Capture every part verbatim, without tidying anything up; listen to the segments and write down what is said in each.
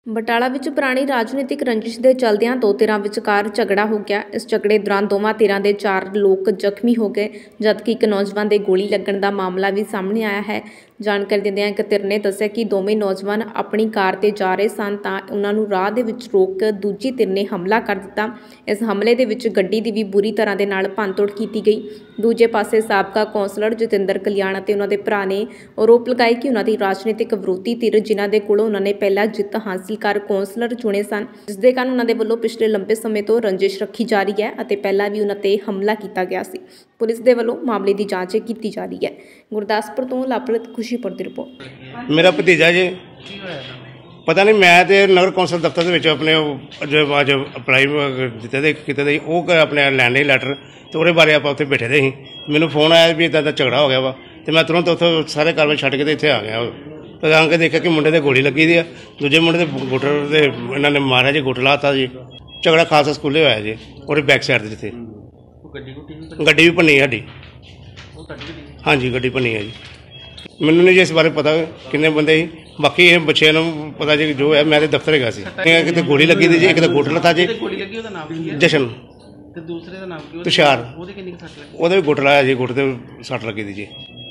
ਬਟਾਲਾ ਵਿੱਚ ਪੁਰਾਣੀ ਰਾਜਨੀਤਿਕ ਰੰਜਿਸ਼ ਦੇ ਚਲਦਿਆਂ ਦੋ ਧਿਰਾਂ ਵਿਚਕਾਰ ਝਗੜਾ ਹੋ ਗਿਆ। ਇਸ ਝਗੜੇ ਦੌਰਾਨ ਦੋਵਾਂ ਧਿਰਾਂ ਦੇ ਚਾਰ ਲੋਕ ਜ਼ਖਮੀ ਹੋ ਗਏ, ਜਦਕਿ ਇੱਕ ਨੌਜਵਾਨ ਦੇ ਗੋਲੀ ਲੱਗਣ ਦਾ ਮਾਮਲਾ ਵੀ ਸਾਹਮਣੇ ਆਇਆ ਹੈ। ਜਾਣਕਾਰੀ ਦਿੰਦਿਆਂ ਇੱਕ ਧਿਰ ਨੇ ਦੱਸਿਆ ਕਿ ਦੋਵੇਂ ਨੌਜਵਾਨ ਆਪਣੀ ਕਾਰ ਤੇ ਜਾ ਰਹੇ ਸਨ ਤਾਂ ਉਹਨਾਂ ਨੂੰ ਰਾਹ ਦੇ ਵਿੱਚ ਰੋਕ ਦੂਜੀ ਧਿਰ ਨੇ ਹਮਲਾ ਕਰ ਦਿੱਤਾ। ਇਸ ਹਮਲੇ ਦੇ ਵਿੱਚ ਗੱਡੀ ਦੀ ਵੀ ਬੁਰੀ ਤਰ੍ਹਾਂ ਦੇ ਨਾਲ ਭੰਨਤੋੜ ਕੀਤੀ ਗਈ। ਦੂਜੇ ਪਾਸੇ ਸਾਬਕਾ ਕੌਂਸਲਰ ਜਤਿੰਦਰ ਕਲਿਆਣ ਅਤੇ ਉਹਨਾਂ ਦੇ ਭਰਾ ਨੇ ਆਰੋਪ ਲਗਾਏ ਕਿ ਉਹਨਾਂ ਦੀ ਰਾਜਨੀਤਿਕ ਵਿਰੋਧੀ ਧਿਰ ਜਿਨ੍ਹਾਂ ਦੇ ਕੋਲੋਂ ਉਹਨਾਂ ਨੇ ਪਹਿਲਾਂ ਜਿੱਤ ਹਾਸਿਲ ਕਰ ਕੌਂਸਲਰ ਚੁਣੇ ਸਨ, ਜਿਸ ਦੇ ਕਾਰਨ ਉਹਨਾਂ ਦੇ ਵੱਲੋਂ ਪਿਛਲੇ ਲੰਬੇ ਸਮੇਂ ਤੋਂ ਰੰਜਿਸ਼ ਰੱਖੀ ਜਾ ਰਹੀ ਹੈ ਅਤੇ ਪਹਿਲਾਂ ਵੀ ਉਹਨਾਂ ਤੇ ਹਮਲਾ ਕੀਤਾ ਗਿਆ ਸੀ। ਪੁਲਿਸ ਦੇ ਵੱਲੋਂ ਮਾਮਲੇ ਦੀ ਜਾਂਚ ਕੀਤੀ ਜਾ ਰਹੀ ਹੈ। ਗੁਰਦਾਸਪੁਰ ਤੋਂ ਲਾਪ੍ਰਿਤ ਖੁਸ਼ੀਪੁਰ ਦੀ ਰਿਪੋਰਟ। मेरा भतीजा जी पता नहीं मैं तो नगर कौंसल दफ्तर के अपने जो अज अपलाई दिते किते वो अपने लैंड लैटर तो वो बारे आप उत्थे बैठे थे। मैनू फोन आया भी इदा झगड़ा हो गया वा तो मैं तुरंत उत्थों सारे कारवाई छड्ड के इत्थे आ गया। तो आके देखा कि मुंडे ते गोली लगी दी है, दूजे मुंडे ते गुटर ते इन्होंने मारा जी, गुट लाता जी। झगड़ा खालसा स्कूले होया जी और बैक साइड जिथे गड्डी भी भन्नी साडी। हाँ जी गड्डी भन्नी है जी। मैनू नहीं जी इस बारे पता किन्ने बंदे ही, बाकी ये बच्चे पता जी जो है मैं दफ्तर है सी कि गोली लगी थी जी, एक गुट लता जी जशन तुषार वो भी गुट लाया जी, गुट से सट लगी थी जी।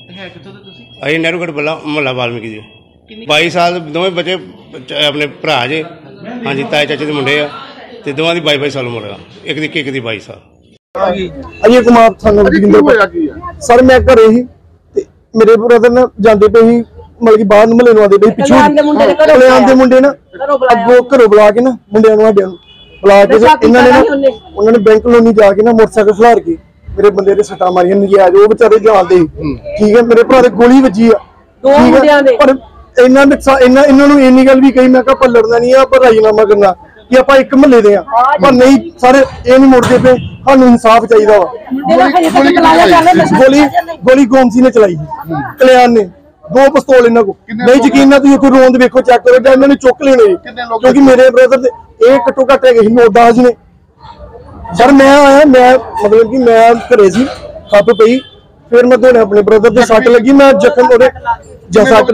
अभी नेहरूगढ़ बल्ला मुहल्ला वाल्मीकि जी। बाई साल दोवें बच्चे अपने भरा जे। हाँ जी ताए चाचे के मुंडे आ दोवां दी बाई बाई साल उम्र आ, एक दी एक दी बाई साल। अजय कुमार सर मैं घरे ही मेरे ब्रदर ने जाते पे ही मतलब कि बाहर महल्ले ਨੂੰ ਆਦੇ ਪਏ ਪਿੱਛੋਂ ਕਲਿਆਣ ਦੇ ਮੁੰਡੇ ਨਾ ਅੱਗੋਂ ਘਰੋਂ ਬੁਲਾ ਕੇ ਨਾ ਮੁੰਡਿਆਂ ਨੂੰ ਸਾਡਿਆਂ ਨੂੰ ਬੁਲਾ ਕੇ ਇਹਨਾਂ ਨੇ ਨਾ ਉਹਨਾਂ ਨੇ ਬੈਂਕ ਲੋਨੀ ਜਾ ਕੇ ਨਾ ਮੋਟਰਸਾਈਕਲ ਖਲਾਰ ਕੇ ਮੇਰੇ ਬੰਦੇ ਦੇ ਸੱਟਾਂ ਮਾਰੀਆਂ ਨਜਾਇਜ਼। ਉਹ ਵਿਚਾਰੇ ਜਾਣਦੇ ਠੀਕ ਹੈ, ਮੇਰੇ ਭਰਾ ਦੇ ਗੋਲੀ ਵੱਜੀ ਆ ਦੋ ਮੁੰਡਿਆਂ ਦੇ। ਪਰ ਇਹਨਾਂ ਨੁਕਸਾਨ ਇਹਨਾਂ ਇਹਨਾਂ ਨੂੰ ਇੰਨੀ ਗੱਲ ਵੀ ਕਹੀ ਮੈਂ ਕਿਹਾ ਆਪਾਂ ਲੜਨਾ ਨਹੀਂ ਆ, ਆਪਾਂ ਰਾਜੀਨਾਮਾ ਕਰਨਾ ਕਿ ਆਪਾਂ ਇੱਕ ਮਹੱਲੇ ਦੇ ਆ, ਪਰ ਨਹੀਂ ਸਾਰੇ ਇਹ ਨਹੀਂ ਮੁੜਦੇ ਪਏ। ਸਾਨੂੰ ਇਨਸਾਫ ਚਾਹੀਦਾ ਵਾ। ਗੋਲੀ ਗੋਲੀ ਗੋਮਸੀ ਨੇ ਚਲਾਈ ਕਲਿਆਣ ਨੇ, ਦੋ ਪਿਸਤੌਲ ਇਹਨਾਂ ਕੋਲ। ਨਹੀਂ ਯਕੀਨ ਨਾ ਤੁਸੀਂ ਕੋਈ ਰੋਂਦ ਵੇਖੋ, ਚੈੱਕ ਕਰੋ ਜਾਂ ਇਹਨਾਂ ਨੇ ਚੁੱਕ ਲੈਣੇ ਕਿਉਂਕਿ ਮੇਰੇ ਬ੍ਰਦਰ ਦੇ ਇਹ ਘੱਟੋ ਘੱਟ ਹੈਗੇ ਸੀ ਨੌ ਦਸ ਨੇ। ਸਰ ਮੈਂ ਆਇਆ, ਮੈਂ ਮਤਲਬ ਕਿ ਮੈਂ ਘਰੇ ਸੀ, ਖੱਪ ਪਈ, ਫਿਰ ਮੈਂ ਦੌੜਿਆ, ਆਪਣੇ ਬ੍ਰਦਰ ਦੇ ਸੱਟ ਲੱਗੀ, ਮੈਂ ਜ਼ਖਮ ਉਹਦੇ ਸੱਟ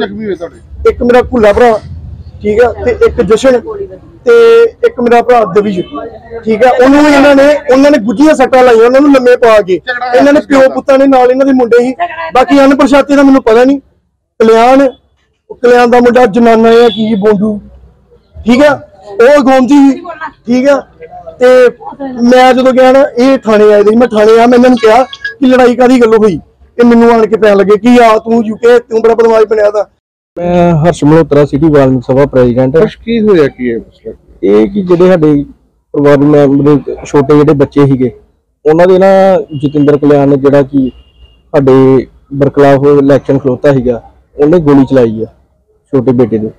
ਇੱਕ ਮੇਰਾ ਭੁੱਲਾ ਭਰਾ ਠੀਕ ਆ ਤੇ ਇੱਕ ਜਸ਼ਨ ਤੇ ਇੱਕ ਮੇਰਾ ਭਰਾ ਦਵਿਜ ਠੀਕ ਆ। ਉਹਨੂੰ ਵੀ ਇਹਨਾਂ ਨੇ ਉਹਨਾਂ ਨੇ ਗੁੱਝੀਆਂ ਸੱਟਾਂ ਲਾਈਆਂ, ਉਹਨਾਂ ਨੂੰ ਲੰਮੇ ਪਾ ਕੇ। ਇਹਨਾਂ ਨੇ ਪਿਓ ਪੁੱਤਾਂ ਨੇ ਨਾਲ ਇਹਨਾਂ ਦੇ ਮੁੰਡੇ ਸੀ, ਬਾਕੀ ਅਣਪਛਾਤੇ ਦਾ ਮੈਨੂੰ ਪਤਾ ਨਹੀਂ। ਕਲਿਆਣ ਕਲਿਆਣ ਦਾ ਮੁੰਡਾ ਜਨਾਨਾ ਆ ਕੀ ਬੋਂਦੂ ਠੀਕ ਆ, ਉਹ ਗੋਮਜੀ ਠੀਕ ਆ। ਤੇ ਮੈਂ ਜਦੋਂ ਗਿਆ ਨਾ ਇਹ ਥਾਣੇ ਆਏ ਸੀ, ਮੈਂ ਥਾਣੇ ਆ, ਮੈਂ ਇਹਨਾਂ ਨੂੰ ਕਿਹਾ ਕਿ ਲੜਾਈ ਕਾਹਦੀ ਗੱਲ ਹੋਈ, ਇਹ ਮੈਨੂੰ ਆਣ ਕੇ ਪੈਣ ਲੱਗੇ ਕਿ ਆ ਤੂੰ ਯੂਕੇ ਤੂੰ ਬੜਾ ਬਦਮਾਸ਼ ਬਣਿਆ ਦਾ। ਮੈਂ ਹਰਸ਼ ਮਲਹੋਤਰਾ ਸਿਟੀ ਵਾਲਮੀਕ ਸਭਾ ਪ੍ਰੈਜ਼ੀਡੈਂਟ। ਕੀ ਹੋਇਆ ਕੀ ਹੈ ਮਸਲਾ? ਇਹ ਕਿ ਜਿਹੜੇ ਸਾਡੇ ਪਰਿਵਾਰ ਮੈਂਬਰ ਛੋਟੇ ਜਿਹੜੇ ਬੱਚੇ ਸੀਗੇ ਉਹਨਾਂ ਦੇ ਨਾ ਜਤਿੰਦਰ ਕਲਿਆਣ ਨੇ ਜਿਹੜਾ ਕਿ ਸਾਡੇ ਬਰਖਲਾਫ ਇਲੈਕਸ਼ਨ ਖਲੋਤਾ ਸੀਗਾ, ਉਹਨੇ ਗੋਲੀ ਚਲਾਈ ਆ ਛੋਟੇ ਬੇਟੇ ਦੇ।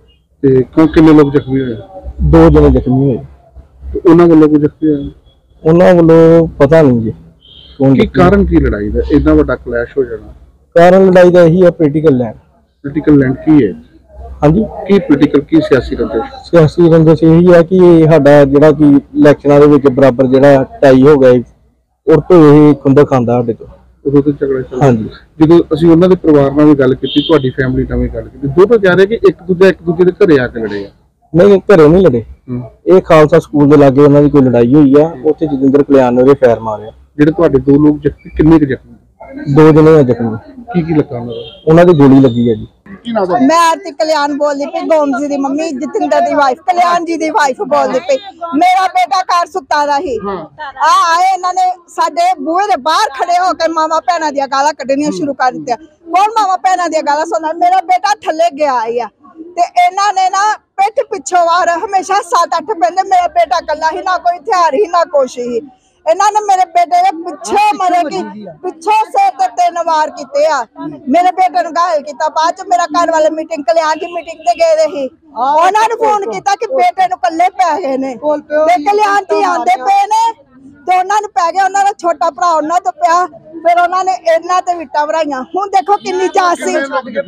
ਤੇ ਕਿਉਂ ਕਿੰਨੇ ਲੋਕ ਜ਼ਖਮੀ ਹੋਏ? ਦੋ ਜਣੇ ਜ਼ਖਮੀ ਹੋਏ। ਤੇ ਉਹਨਾਂ ਵੱਲੋਂ ਕੋਈ ਜ਼ਖਮੀ ਹੋਇਆ? ਉਹਨਾਂ ਵੱਲੋਂ ਪਤਾ ਨਹੀਂ ਜੀ ਕੀ ਕਾਰਨ ਕੀ ਲੜਾਈ ਦਾ ਇੰਨਾ ਵੱਡਾ ਕਲੈਸ਼ ਹੋ ਜਾਣਾ? ਕਾਰਨ ਲੜਾਈ ਦਾ ਇਹੀ ਆ ਪੋਲੀਟੀਕਲ ਲੈਂਡ। ਪੋਲੀਟੀਕਲ ਲੈਂਡ ਕੀ ਹੈ? ਹਾਂਜੀ ਕੀ ਪੋਲੀਟੀਕਲ ਕੀ ਸਿਆਸੀ ਰੰਜਿਸ਼? ਸਿਆਸੀ ਰੰਜਿਸ਼ ਇਹੀ ਹੈ ਕਿ ਸਾਡਾ ਜਿਹੜਾ ਕਿ ਇਲੈਕਸ਼ਨਾਂ ਦੇ ਵਿੱਚ ਬਰਾਬਰ ਜਿਹੜਾ ਟਾਈ ਹੋ ਗਿਆ ਉਹ ਤੋਂ ਇਹ ਖੁੰਦਾ ਖਾਂਦਾ ਸਾਡੇ ਤੋਂ ਉਦੋਂ ਤੋਂ ਝਗੜਾ ਚੱਲਦਾ। ਹਾਂਜੀ ਜਦੋਂ ਅਸੀਂ ਉਹਨਾਂ ਦੇ ਪਰਿਵਾਰ ਨਾਲ ਵੀ ਗੱਲ ਕੀਤੀ, ਤੁਹਾਡੀ ਫੈਮਿਲੀ ਨਾਲ ਵੀ ਗੱਲ ਕੀਤੀ, ਦੋਨੋਂ ਕਹਿ ਰਹੇ ਕਿ ਇੱਕ ਦੂਜਾ ਇੱਕ ਦੂਜੇ ਦੇ ਘਰੇ ਆ ਕੇ ਲੜੇ ਆ। ਨਹੀਂ ਘਰੇ ਨਹੀਂ ਲੜੇ, ਇਹ ਖਾਲਸਾ ਸਕੂਲ ਦੇ ਲਾਗੇ ਉਹਨਾਂ ਦੀ ਕੋਈ ਲੜਾਈ ਹੋਈ ਆ, ਉੱਥੇ ਜਤਿੰਦਰ ਕਲਿਆਣ ਨੇ ਉਹਦੇ ਫੈਰ ਮਾਰਿਆ। ਜਿਹੜੇ ਤੁਹਾਡੇ ਦੋ ਲੋਕ ਜ਼ਖਮੀ ਕਿੰਨੇ ਕੁ ਜ਼ਖਮੀ? ਦੋ ਜਣੇ ਜ਼ਖਮੀ। ਕੀ ਕੀ ਲੱਗਾ ਉਹਨਾਂ ਦੀ ਗੋਲੀ ਲੱਗੀ ਹੈ ਜੀ। मैं आरती कल्याण बोलती पी, गोमजी दी मम्मी जतिंदर दी वाइफ कल्याण जी दी वाइफ बोलती पी। मेरा बेटा घर सुता दा ही आ आए इन्होंने साडे बूहे दे बाहर खड़े होकर मावा भैणा दी गालां कड्ढनियां शुरू कर दित्तियां। कौन मावा भैणा दी गालां सुनदा? मेरा बेटा थल्ले गया है ते इन्हां ने ना पिठ पिछों वार हमेशा सत्त अठ पैंदे। मेरा बेटा कल्ला ही, ना कोई हथियार ही ना कुछ ही। इन्होंने मेरे बेटे ने पिछो मरे की पिछो सिर ते तीन वार किते आ। मेरे बेटे ने घायल किया। बाद च मेरा घर वाले मीटिंग कल्याण की मीटिंग ते गए थे, उन्होंने फोन किया कि बेटे नूं कल्ले पै गए ने ते कल्याण जी आंदे पे ने ते उन्होंने पै गए। उन्होंने छोटा भरा उन्होंने तो पिया, फिर उन्होंने इन्हां ते विट्टां भराइयां। हुण देखो किन्नी जात सी,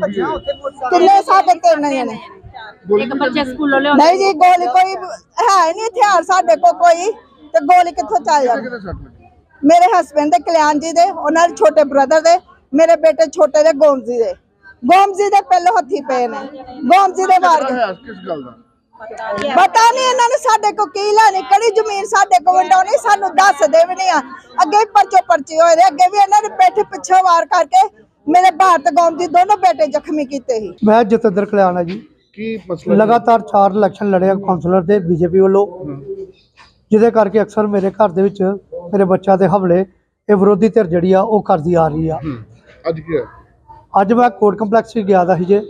किन्ने साडे तीन जने नहीं जी। गोली कोई है नहीं, हथियार साडे कोल कोई ते गोली कित्थों चल जानी? मेरे हसबैंड दे कल्याण जी दे, उन्हां दे छोटे ब्रदर दे, मेरे बेटे छोटे दे गोमजी दे। गोमजी दे पहले हत्थी पे ने, गोमजी दे मार किस गल दा? पता नहीं इन्होंने साडे को की लैनी कड़ी जमीन साडे को वंडाउणी सानू दसदे भी नहीं आ अगे भी परचो परचे होए अगे भी इन्होंने पेठ पिछे वार करके मेरे भारत कौम दी दोनों बेटे जख्मी कीते ही। मैं जतिंदर कल्याण है जी की मसला लगातार चार इलेक्शन लड़े कौंसलर दे बीजेपी वालों जिहदे करके अक्सर मेरे घर दे विच मेरे बच्चों के हमले ये विरोधी धिर जिहड़ी आ ओह करदी आ रही आ। अज की अज मैं कोर्ट कंपलैक्स गया था जे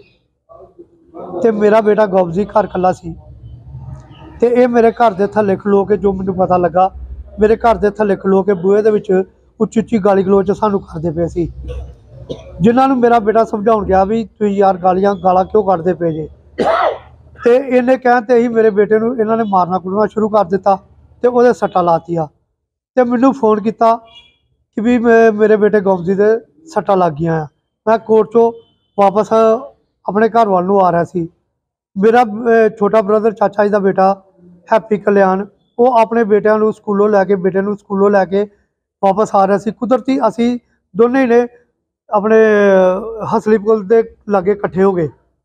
ते मेरा बेटा गौबजी घर कला सी ते ये मेरे घर के थले खलो के जो मैनू पता लगा मेरे घर के थले खलो के बूहे दे विच उच्ची उच्ची गाली गलोच सानू करते पे सी जिन्होंने मेरा बेटा समझाउण गया भी तुसीं यार गालियां गाला क्यों कढ़दे पे जे ते इन्हें कहते ही मेरे बेटे नूं इन्हां ने मारना कुटना शुरू कर दिता ते ओहदे सट्टा लातिया ते मैनू फोन किया कि भी मेरे बेटे गौबजी दे सट्टा लग गई। मैं कोर्ट चो वापस अपने घर वाल नूं आ रहा सी मेरा छोटा ब्रदर चाचा जी का बेटा हैप्पी कल्याण वो अपने बेटिਆਂ ਨੂੰ स्कूलों लैके बेटे ਨੂੰ स्कूलों लैके वापस आ रहा सी कुदरती असी दोनों ही ने अपने हसली पुल के लागे इकट्ठे हो गए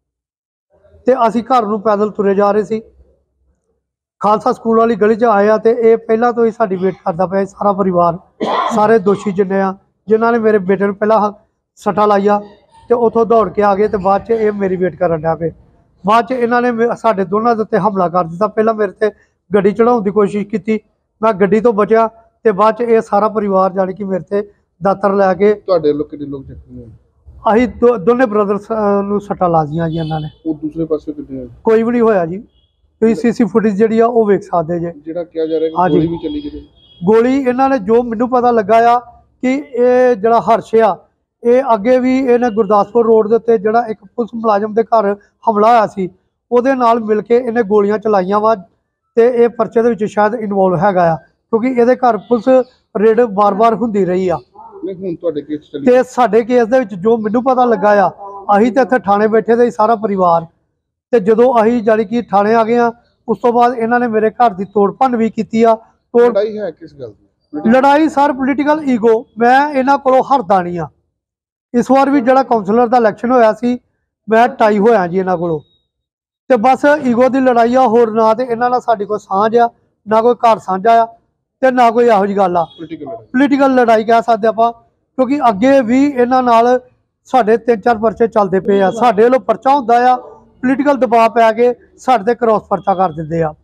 तो असी घर नूं पैदल तुरे जा रहे सी खालसा स्कूल वाली गली च आया तो ये पहला तो ही साडी वेट करता पाया सारा परिवार सारे दोषी जिन्ने आ जिन्होंने मेरे बेटे नूं पहला सट्टा लाइया तो उतों दौड़ के आ गए तो बाद च ये मेरी वेट करन लग पे बाद च इन्होंने साडे दोनों के उत्ते हमला कर दिता पहला मेरे ते गड्डी चढ़ाउण दी कोशिश की मैं गड्डी तो बचा तो बाद च ये सारा परिवार जानी कि मेरे ते दातर लैके ਤੁਹਾਡੇ ਲੋਕ ਕਿੰਨੇ ਲੋਕ ਜ਼ਖਮੀ ਹੋਏ असीं दो दोने ब्रदर्स नूं सट्टा ला दियां जी इन्होंने ਉਹ ਦੂਸਰੇ ਪਾਸੇ ਕਿੰਨੇ ਹੋਏ कोई भी नहीं होया जी तुसीं सीसी फुटेज जिहड़ी आ ओह वेख सकदे जे ਜਿਹੜਾ ਕਿਹਾ ਜਾ ਰਿਹਾ हाँ ਕਿ जी। ਗੋਲੀ ਵੀ ਚੱਲੀ ਗਈ गोली इन्होंने जो मैनू पता लगा आ कि ये जिहड़ा हर्ष आ ये अगे भी इन्हें गुरदासपुर रोड के उत्ते जिहड़ा एक पुलिस मुलाजम के घर हमला होया सी उहदे नाल मिल के इन्हें गोलियां चलाइयां वा ते ये परचे दे विच शायद इनवॉल्व हैगा आ क्योंकि इहदे घर पुलिस रेड बार बार हुंदी रही आ ਨਹੀਂ ਹੁਣ ਤੁਹਾਡੇ ਕੇਸ ਚੱਲੀ ते साडे केस दे विच जो मैनू पता लगा आ असीं ते इत्थे थाणे बैठे दे सारा परिवार ते जदों असीं जानी कि थाणे आ गए आ उस तो बाद इन्हां ने मेरे घर दी तोड़ भन्न भी कीती आ तोड़ ਲੜਾਈ ਹੈ ਕਿਸ ਗੱਲ ਦੀ लड़ाई सर पोलीटिकल ईगो मैं इन्हां कोलों हरदा नहीं आ इस बार भी जिहड़ा काउंसलर दा इलैक्शन होया सी मैं टाई होया जी इन्हां कोलों ते बस ईगो दी लड़ाई आ होर ना ते इन्हां नाल साडी कोई सांझ आ ना कोई घर साझा आ ते ना कोई इहो जी गल आ ਪੋਲੀਟੀਕਲ ਲੜਾਈ पोलीटिकल लड़ाई कह सकते आपां क्योंकि अगे भी इन्हां नाल साडे तीन चार परचे चलते पे आ साडे वल्लों परचा हुंदा आ पोलीटिकल दबाव पै के साडे ते क्रॉस परचा कर दिंदे आ।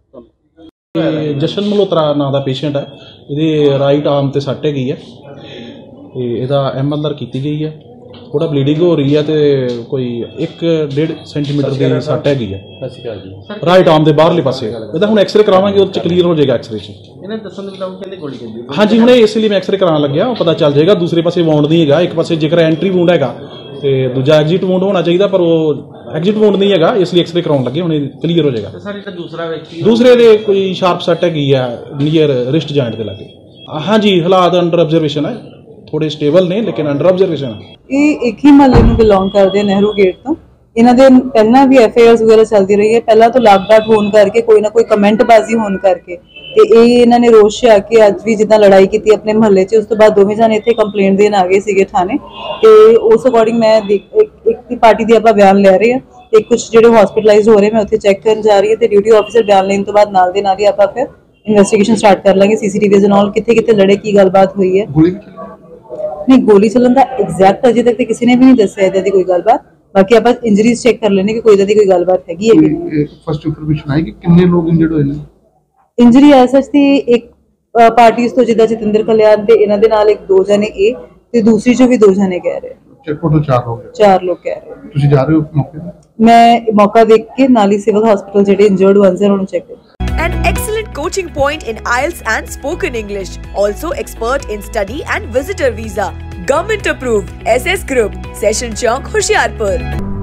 ਜਸ਼ਨ ਮਲਹੋਤਰਾ ਨਾਂ ਦਾ ਪੇਸ਼ੈਂਟ ਹੈ ਇਹਦੇ ਰਾਈਟ ਆਰਮ ਤੇ ਸੱਟ ਹੈਗੀ ਹੈ ਤੇ ਇਹਦਾ ਐਮ ਐਲ ਆਰ ਕੀਤੀ ਗਈ ਹੈ ਥੋੜਾ ਬਲੀਡਿੰਗ ਹੋ ਰਹੀ ਹੈ ਤੇ ਕੋਈ ਇੱਕ ਡੇਢ ਸੈਂਟੀਮੀਟਰ ਦੀ ਸੱਟ ਹੈਗੀ ਹੈ ਰਾਈਟ ਆਰਮ ਦੇ ਬਾਹਰਲੇ ਪਾਸੇ ਇਹਦਾ ਹੁਣ ਐਕਸਰੇ ਕਰਾਵਾਂਗੇ ਉਹਦੇ ਚ ਕਲੀਅਰ ਹੋ ਜਾਏਗਾ ਐਕਸਰੇ ਚ ਇਹਨਾਂ ਦੱਸਣ ਦੇ ਮੁਤਾਬਕ ਕਹਿੰਦੇ ਗੋਲੀ ਚੱਲੀ ਹਾਂਜੀ ਹੁਣੇ ਇਸ ਲਈ ਮੈਂ ਐਕਸਰੇ ਕਰਾਉਣ ਲੱਗਿਆ ਉਹ ਪਤਾ ਚੱਲ ਜਾਏਗਾ ਦੂਸਰੇ ਪਾਸੇ ਵਾਉਂਡ ਨਹੀਂ ਹੈਗਾ ਇੱਕ ਪਾਸੇ ਜੇਕਰ ਐਂਟਰੀ ਵੂੰਡ ਹੈਗਾ ਤੇ ਦੂਜਾ ਐਗਜ਼ਿਟ ਵੂੰਡ ਹੋਣਾ ਚਾਹੀਦਾ ਪਰ ਉਹ ਐਗਜ਼ਿਟ ਵੂੰਡ ਨਹੀਂ ਹੈਗਾ ਇਸ ਲਈ ਐਕਸਰੇ ਕਰਾਉਣ ਲੱਗੇ ਹੁਣ ਕਲੀਅਰ ਹੋ ਜਾਏਗਾ ਸਰ ਇਹ ਦੂਸਰਾ ਵਿਅਕਤੀ ਦੂਸਰੇ ਦੇ ਕੋਈ ਸ਼ਾਰਪ ਸੱਟ ਹੈਗੀ ਆ ਨੀਅਰ ਰਿਸਟ ਜੁਆਇੰਟ ਦੇ ਲਾਗੇ ਹਾਂਜੀ ਹਾਲਾਤ ਅੰਡਰ ਆਬਜ਼ਰਵੇਸ਼ਨ ਹੈ ਥੋੜੇ ਸਟੇਬਲ ਨੇ ਲੇਕਿਨ ਅੰਡਰ ਆਬਜ਼ਰਵੇਸ਼ਨ ਹੈ ਇਹ ਇੱਕ ਹੀ ਮਹੱਲੇ ਨੂੰ ਬਿਲੋਂਗ ਕਰਦੇ ਨਹਿਰੂ ਗੇਟ ਤੋਂ ਇਹਨਾਂ ਦੇ ਪਹਿਲਾਂ ਵੀ ਐਫ ਆਈ ਆਰਸ ਵਗੈਰਾ ਚੱਲਦੀ ਰਹੀ ਹੈ ਪਹਿਲਾਂ ਤੋਂ ਲਾਗਡਾਟ ਹੋਣ ਕਰਕੇ ਕੋਈ ਨਾ ਕੋਈ ਕਮੈਂਟਬਾਜ਼ੀ ਹੋਣ ਕਰਕੇ ਤੇ ਇਹ ਇਹਨਾਂ ਨੇ ਰੋਸ਼ ਆ ਕੇ ਅੱਜ ਵੀ ਜਿੱਦਾਂ ਲੜਾਈ ਕੀਤੀ ਆਪਣੇ ਮਹੱਲੇ 'ਚ ਉਸ ਤੋਂ ਬਾਅਦ ਦੋਵੇਂ ਜਣੇ ਇੱਥੇ ਕੰਪਲੇਂਟ ਦੇਣ ਆ ਗਏ ਸੀਗੇ ਥਾਣੇ ਤੇ ਉਸ ਅਕੋਰਡਿੰਗ ਮੈਂ ਇੱਕ ਦੀ ਪਾਰਟੀ ਦੀ ਆਪਾਂ ਬਿਆਨ ਲੈ ਰਹੇ ਹਾਂ ਤੇ ਕੁਝ ਜਿਹੜੇ ਹਸਪੀਟਲਾਈਜ਼ਡ ਹੋ ਰਹੇ ਮੈਂ ਉੱਥੇ ਚੈੱਕ ਕਰਨ ਜਾ ਰਹੀ ਹੈ ਤੇ ਡਿਊਟੀ ਆਫੀਸਰ ਬਿਆਨ ਲੈਣ ਤੋਂ ਬਾਅਦ ਨਾਲ ਦੇ ਨਾਲ ਹੀ ਆਪਾਂ ਫਿਰ ਇਨਵੈਸਟੀਗੇਸ਼ਨ ਸਟਾਰਟ ਕਰ ਲਾਂਗੇ ਸੀਸੀਟੀਵੀਜ਼ ਨਾਲ ਕਿੱਥੇ ਕਿੱਥੇ ਲੜੇ ਕੀ ਗੱਲਬਾਤ ਹੋਈ ਹੈ ਗੋਲੀ ਵੀ ਚੱਲੀ नहीं गोली चलन का एग्जैक्ट अजे तक तो किसी ने भी नहीं दस्या इदा दी कोई गलबात बाकी आप इंजरीज चेक कर लेने कि कोई इदा दी कोई गलबात हैगी है कि नहीं फर्स्ट इंफॉर्मेशन आई कि कितने लोग इंजर्ड होए ने इंजरी एज सच थी एक पार्टीज तो जिदा जतिंदर कल्याण ते इना दे नाल एक दो जने ए ते दूसरी जो भी दो जने कह रहे चेक टोटल चार हो गए चार लोग कह रहे हैं ਤੁਸੀਂ ਜਾ ਰਹੇ ਹੋ ਮੌਕੇ ਤੇ मैं मौका देख के नाल ही सिविल हॉस्पिटल जेडे इंजर्ड वंस है उन्हें चेक कर An excellent coaching point in I E L T S and spoken English. Also expert in study and visitor visa. Government approved. S S Group. Session Chowk, Hoshiarpur.